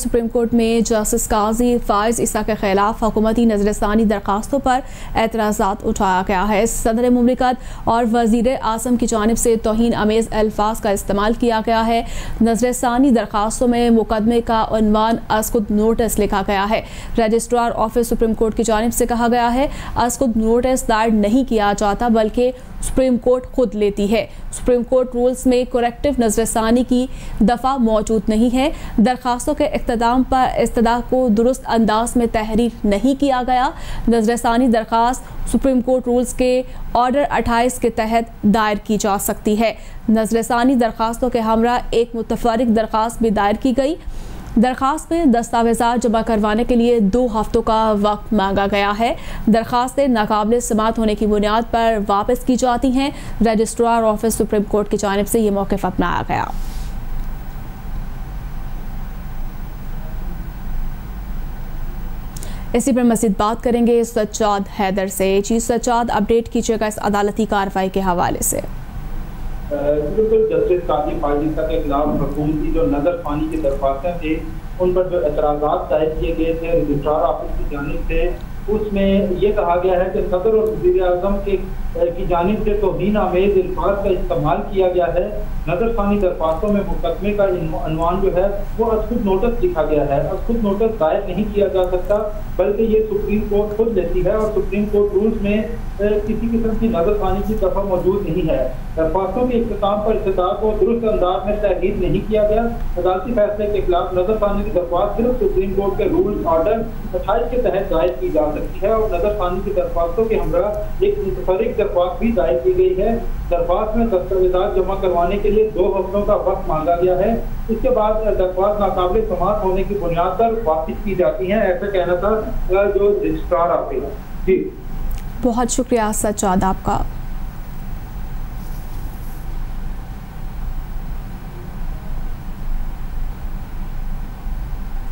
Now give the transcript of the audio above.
Supreme court में justice Qazi Faez Isa के खिलाफ हुकूमती नजरसानी दरखास्तों पर एतराज़ात उठाया गया है। सदर मुमलिकत और वज़ीर आज़म की जानिब से तौहीन आमेज़ अल्फाज का इस्तेमाल किया गया है। नजरसानी दरखास्तों में मुकदमे का उन्वान अस्कुद नोटिस लिखा गया है। रजिस्ट्रार ऑफिस सुप्रीम कोर्ट की जानिब से कहा गया है अस्कुद नोटिस दायर नहीं किया जाता बल्कि सुप्रीम कोर्ट खुद लेती है। सुप्रीम कोर्ट रूल्स में करेक्टिव नजरसानी की दफ़ा मौजूद नहीं है। दरखास्तों के इख्तिताम पर इस्तदा को दुरुस्त अंदाज में तहरीर नहीं किया गया। नजरसानी दरखास्त सुप्रीम कोर्ट रूल्स के ऑर्डर 28 के तहत दायर की जा सकती है। नजरसानी दरखास्तों के हमरा एक मुतफरिक दरखास्त भी दायर की गई। दरखास्त में दस्तावेज़ात जमा करवाने के लिए 2 हफ्तों का वक्त मांगा गया है। दरखास्तें नाकाबिल समाअत होने की बुनियाद पर वापस की जाती हैं। रजिस्ट्रार ऑफिस सुप्रीम कोर्ट की जानिब से ये मौक़िफ़ अपनाया गया। इसी पर मज़ीद बात करेंगे सज्जाद हैदर से। जी सज्जाद, अपडेट कीजिएगा इस अदालती कार्रवाई के हवाले से। बिल्कुल, जस्टिस काजी फाइज ईसा के खिलाफ हुकूमती जो नजरसानी की दरख्वास्तें थी उन पर जो एतराज़ात दायर किए गए थे रजिस्ट्रार ऑफिस की जानिब से, उसमें ये कहा गया है कि सदर और वज़ीर आज़म की जानिब से तौहीन आमेज़ अल्फाज का इस्तेमाल किया गया है। नजरसानी दरख्वास्तों में मुकदमे का अनवान जो है वो अस्कुद नोटिस लिखा गया है। अस्कुद नोटिस दायर नहीं किया जा सकता बल्कि ये सुप्रीम कोर्ट खुद लेती है और सुप्रीम कोर्ट रूल्स में किसी किस्म की नजरसानी की दफ़ा मौजूद नहीं है। दरख्वास्तों के इख्तिताम पर इस्तदा को दुरुस्त अंदाज में तहरीर नहीं किया गया। अदालती फैसले के खिलाफ नजरसानी की दरख्वास्त सिर्फ सुप्रीम कोर्ट के रूल ऑर्डर 28 के तहत दायर की जा सकती है और नजरसानी की दरख्वास्तों के हमरा एक मुतफरिक दरख्वास्त भी दायर की गई है। दरख्वास्त में दस्तावेज़ात जमा करवाने के लिए 2 हफ्तों का वक्त मांगा गया है। इसके बाद दरख्वास्त नाकाबिल समाअत होने की बुनियाद पर वापस की जाती है, ऐसा कहना था जो रजिस्ट्रार ऑफिस। जी बहुत शुक्रिया सज्जाद आपका।